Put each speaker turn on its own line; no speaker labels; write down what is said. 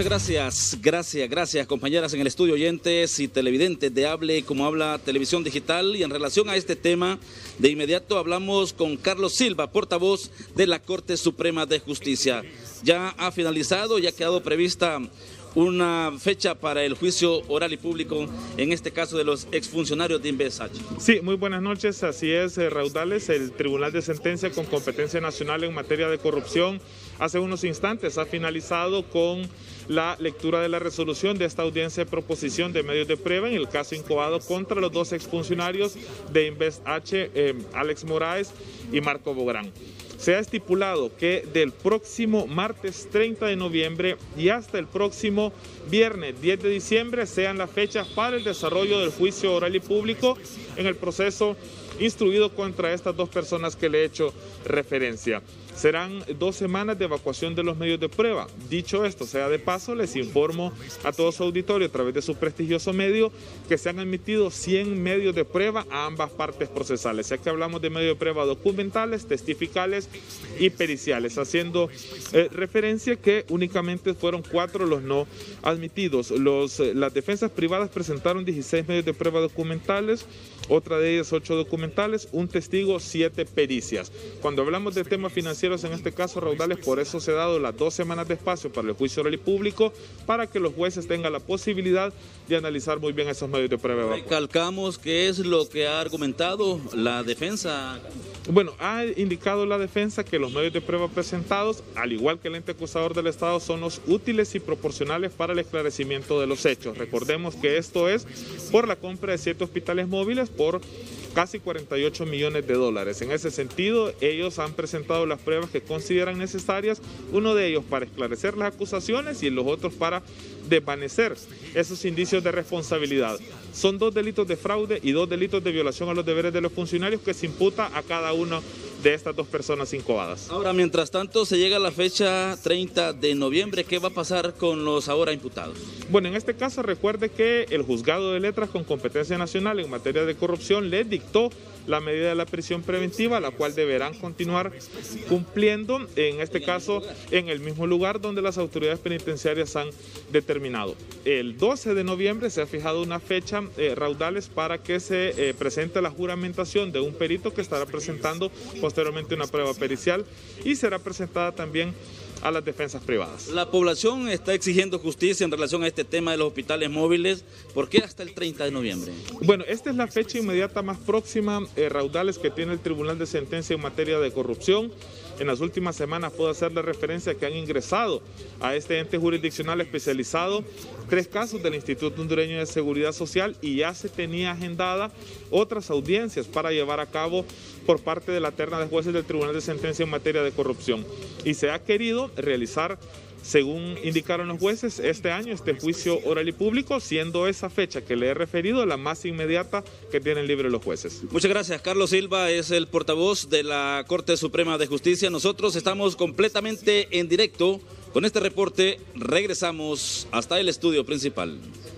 Gracias compañeras en el estudio, oyentes y televidentes de Hable Como Habla Televisión Digital. Y en relación a este tema, de inmediato hablamos con Carlos Silva, portavoz de la Corte Suprema de Justicia. Ya ha finalizado, ya ha quedado prevista una fecha para el juicio oral y público, en este caso de los exfuncionarios de InvestH.
Sí, muy buenas noches, así es, Raudales. El Tribunal de Sentencia con competencia nacional en materia de corrupción hace unos instantes ha finalizado con la lectura de la resolución de esta audiencia de proposición de medios de prueba en el caso incubado contra los dos exfuncionarios de InvestH, Alex Moraes y Marco Bográn. Se ha estipulado que del próximo martes 30 de noviembre y hasta el próximo viernes 10 de diciembre sean las fechas para el desarrollo del juicio oral y público en el proceso instruido contra estas dos personas que le he hecho referencia. Serán 2 semanas de evacuación de los medios de prueba. Dicho esto, sea de paso, les informo a todo su auditorio a través de su prestigioso medio que se han admitido 100 medios de prueba a ambas partes procesales, ya que hablamos de medios de prueba documentales, testificales y periciales, haciendo referencia que únicamente fueron 4 los no admitidos. Las defensas privadas presentaron 16 medios de prueba documentales, otra de ellas 8 documentales, un testigo, 7 pericias. Cuando hablamos de temas financieros, en este caso, Raudales, por eso se ha dado las 2 semanas de espacio para el juicio oral y público, para que los jueces tengan la posibilidad de analizar muy bien esos medios de prueba.
Recalcamos qué es lo que ha argumentado la defensa.
Bueno, ha indicado la defensa que los medios de prueba presentados, al igual que el ente acusador del Estado, son los útiles y proporcionales para el esclarecimiento de los hechos. Recordemos que esto es por la compra de 7 hospitales móviles por casi 48 millones de dólares. En ese sentido, ellos han presentado las pruebas que consideran necesarias, uno de ellos para esclarecer las acusaciones y los otros para desvanecer esos indicios de responsabilidad. Son 2 delitos de fraude y 2 delitos de violación a los deberes de los funcionarios que se imputa a cada uno de estas 2 personas incoadas.
Ahora, mientras tanto, se llega a la fecha 30 de noviembre. ¿Qué va a pasar con los ahora imputados?
Bueno, en este caso recuerde que el Juzgado de Letras con competencia nacional en materia de corrupción les dictó la medida de la prisión preventiva, la cual deberán continuar cumpliendo, en este caso, en el mismo lugar donde las autoridades penitenciarias han determinado. El 12 de noviembre se ha fijado una fecha, Raudales, para que se presente la juramentación de un perito que estará presentando posteriormente una prueba pericial y será presentada también a las defensas privadas.
La población está exigiendo justicia en relación a este tema de los hospitales móviles. ¿Por qué hasta el 30 de noviembre?
Bueno, esta es la fecha inmediata más próxima, Raudales, que tiene el Tribunal de Sentencia en materia de corrupción. En las últimas semanas puedo hacerle referencia que han ingresado a este ente jurisdiccional especializado 3 casos del Instituto Hondureño de Seguridad Social y ya se tenía agendada otras audiencias para llevar a cabo por parte de la terna de jueces del Tribunal de Sentencia en materia de corrupción. Y se ha querido realizar, según indicaron los jueces, este año este juicio oral y público, siendo esa fecha que le he referido la más inmediata que tienen libre los jueces.
Muchas gracias. Carlos Silva es el portavoz de la Corte Suprema de Justicia. Nosotros estamos completamente en directo con este reporte. Regresamos hasta el estudio principal.